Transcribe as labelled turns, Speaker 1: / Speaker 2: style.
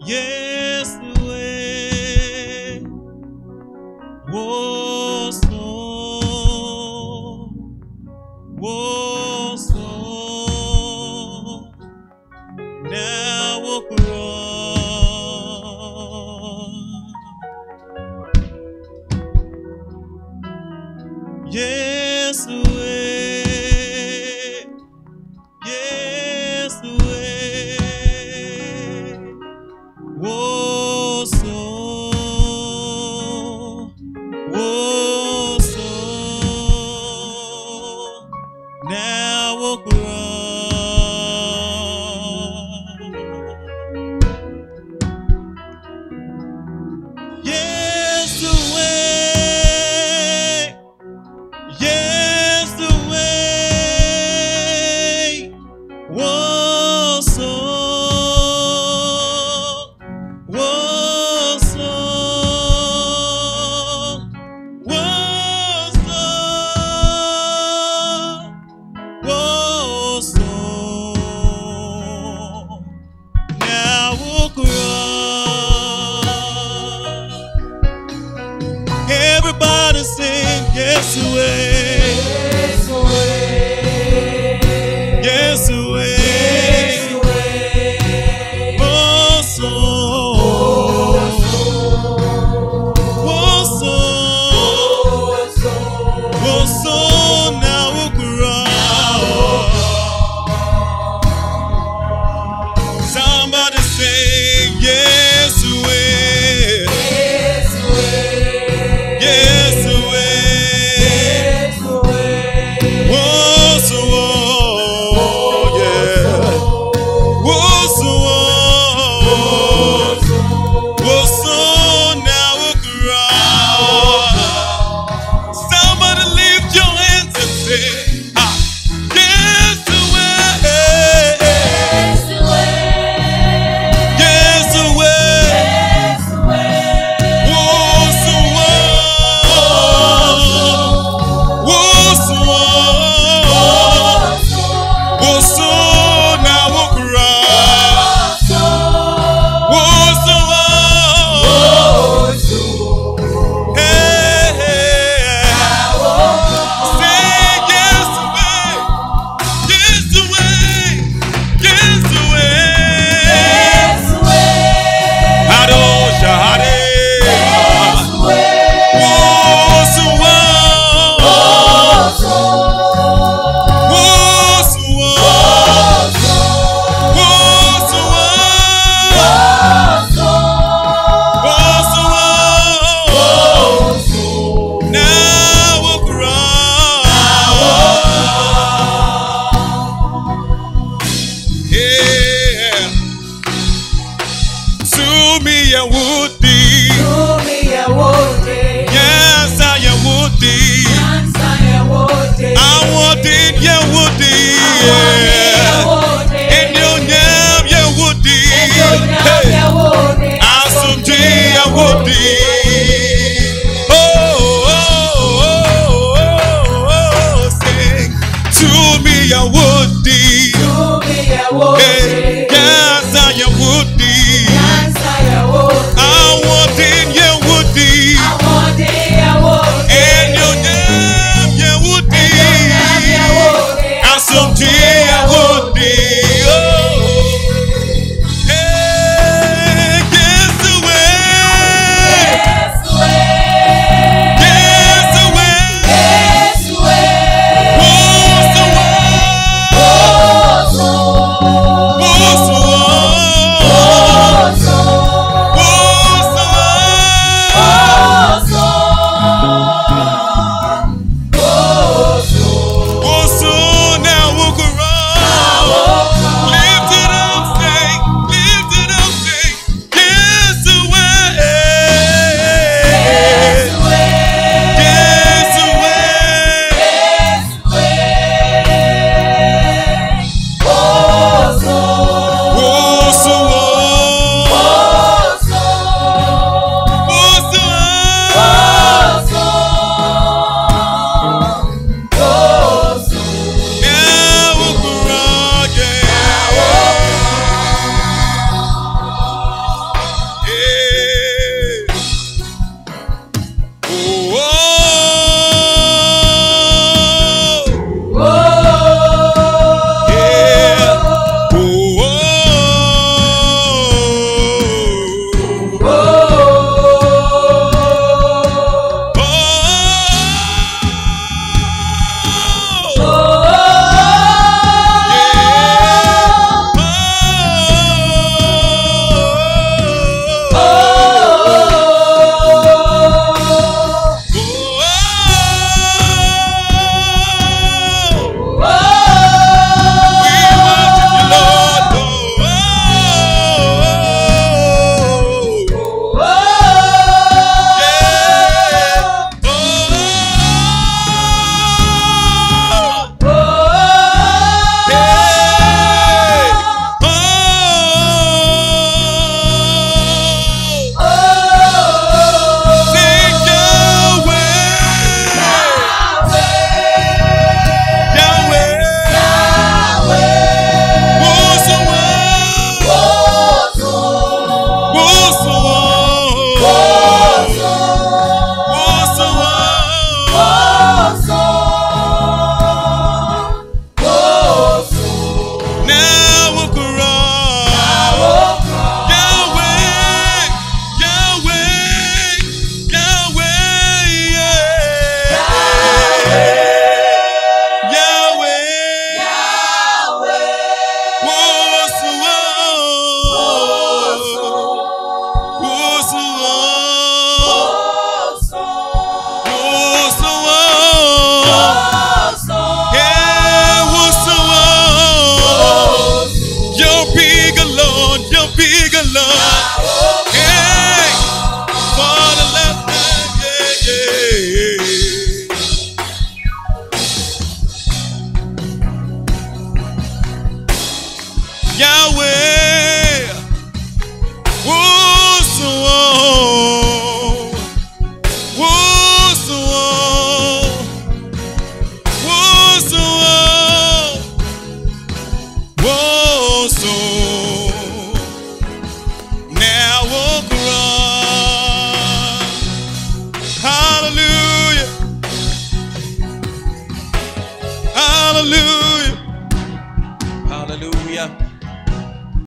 Speaker 1: Yes, way. Was so. Now we'll grow. Yes, way. Yes, way. Was so. Now we'll grow. Yes, the way. Yes, the way. Was so. Was so. Was so. Was so. Now we'll grow. Everybody sing, yes, away.
Speaker 2: Yes, away.
Speaker 1: Yes, away.
Speaker 2: Yes, away.
Speaker 1: Oh, so. Oh, so. Oh, so. Now we'll grow. Somebody say, yes, away.
Speaker 2: Yes, away.
Speaker 1: Yes, away.
Speaker 2: Yes, away.
Speaker 1: Oh, so. Yeah. Oh, so. Oh, so. Now we'll grow. Somebody lift your hands and say, ah, yes, away.
Speaker 2: Yes, away.
Speaker 1: Yes, away.
Speaker 2: Yes, away.
Speaker 1: Oh, so. Oh, so. Oh, so. Now we'll grow. Oh, so. Hey, hey. Say yes away. Yes away. Yes away. Adosha, Hare. Oh, so. Oh, so. Now we'll grow. Yeah. To me, I would be. Yes, I would be. I would be. You would be. In your name, you would be. Hey. I someday I would be. Oh, oh, oh, oh, oh, sing. To me, I would be. Hey, yes, I would be. I would in you would be. In your name, you would be. I someday I would be. Oh, hey, yes, away. Yes, away. Was away. Was okra